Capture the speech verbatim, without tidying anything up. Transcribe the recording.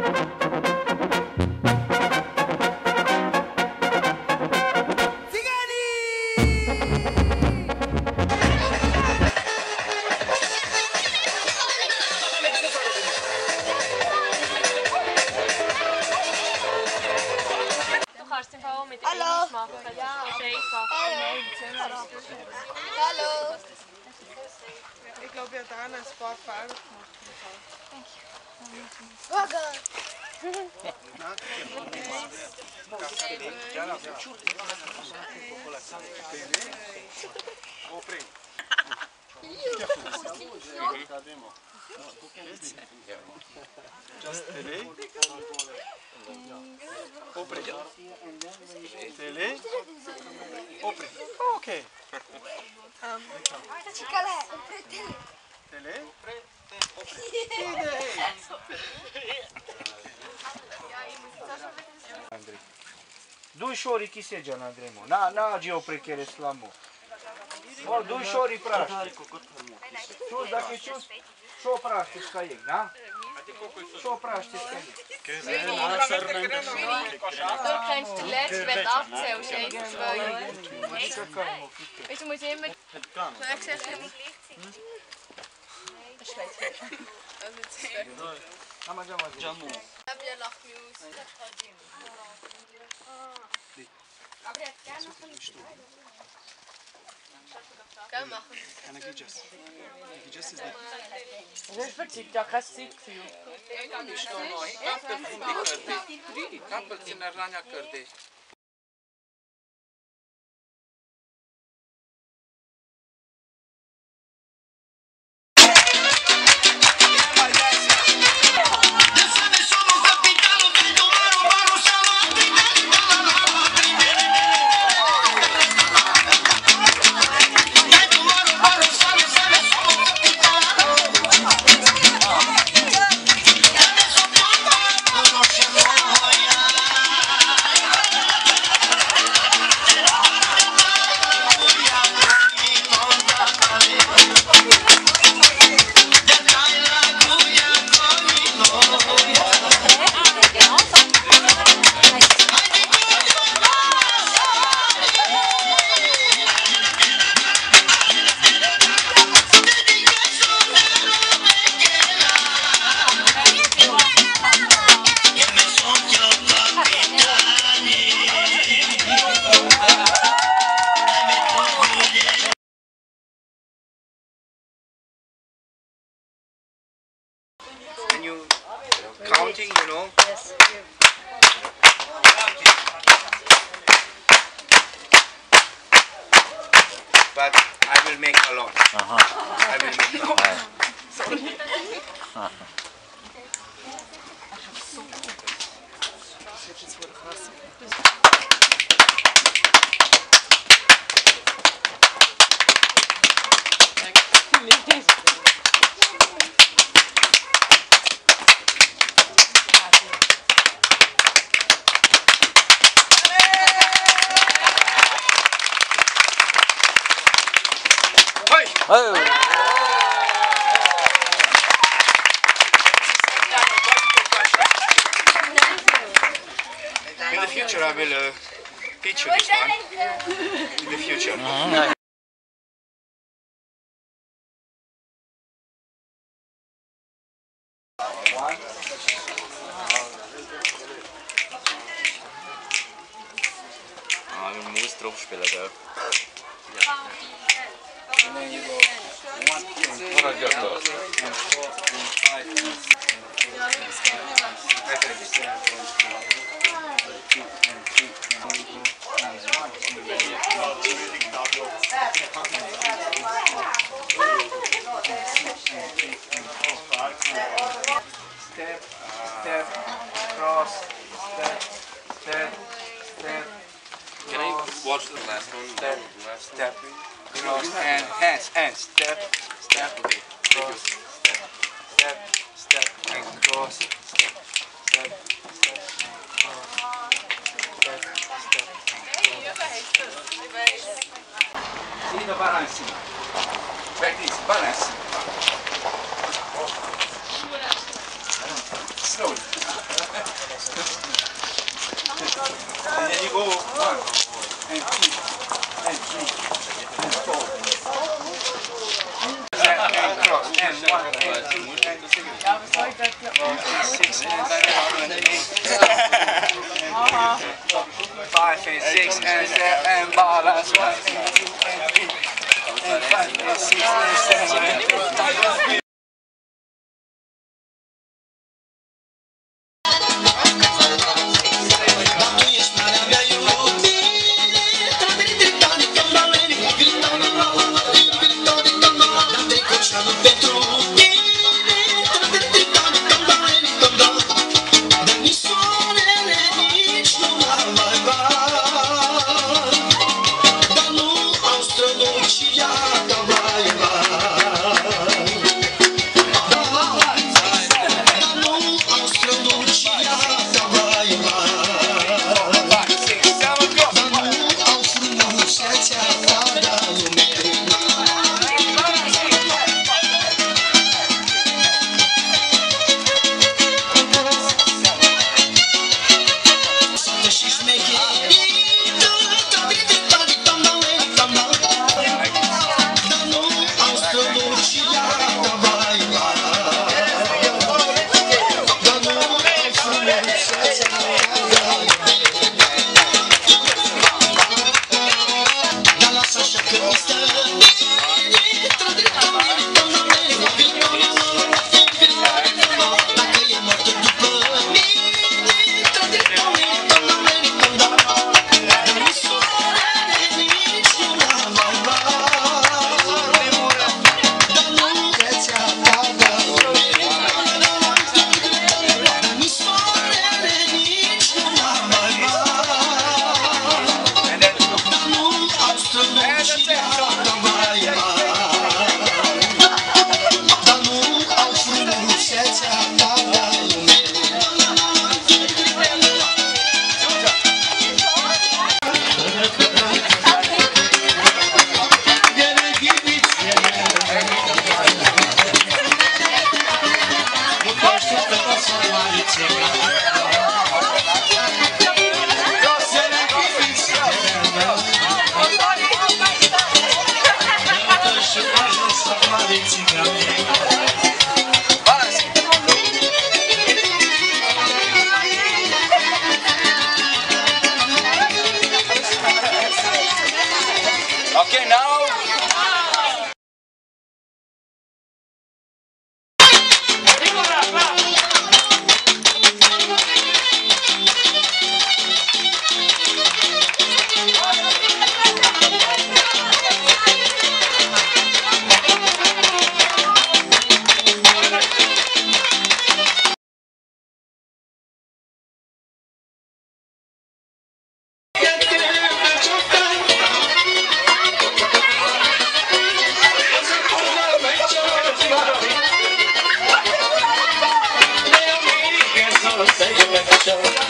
Hallo. Hallo. Ich glaube, wir haben da ein paar Fehler gemacht. Just tele. Opri. Tele. Opri. Okay. Tele. Opri. Andrei. Dușori chisegean Andrei mo. Na na geo prechere slamo. Mo dușori praști. Čus da ke čus. Šo prašti skajek, da? Šo prašti skajek. Du kennst den letzten, wenn du abzählst, eins, zwei. Weißt du, musst immer... Soll ich gesagt haben? Das ist schlecht. Also zehn. Ama cama Jamu. Der lacht mich aus. Aber er hat gerne noch ein bisschen. Gell, machen. Keine Gypsy. Gypsy ist nicht. Das ist wirklich ja kein Zeitgefühl. When you counting, you know. Yes. But I will make a lot. Aha. I will make a lot. Aha. Oh. In the future, I will uh, teach you this one. In the future. Mm-hmm. Ah, man muss drauf spielen, gell? And then you go one, two, three, four, five, step, step, cross, step, step, step. Can I watch the last one? Step, Last step, cross, and hands, hands, step, step, cross, step, step, step, and cross, step, step, step, cross, step, step, see the balancing, like this, balancing, slowly. And then you go one, and two, and three, and four. And cross, and one, and two, and three. And six, and seven, and eight. Five, and six, and seven, and balance. One, and two, and three. And five, and six, and seven, and eight. Okay, now. Show.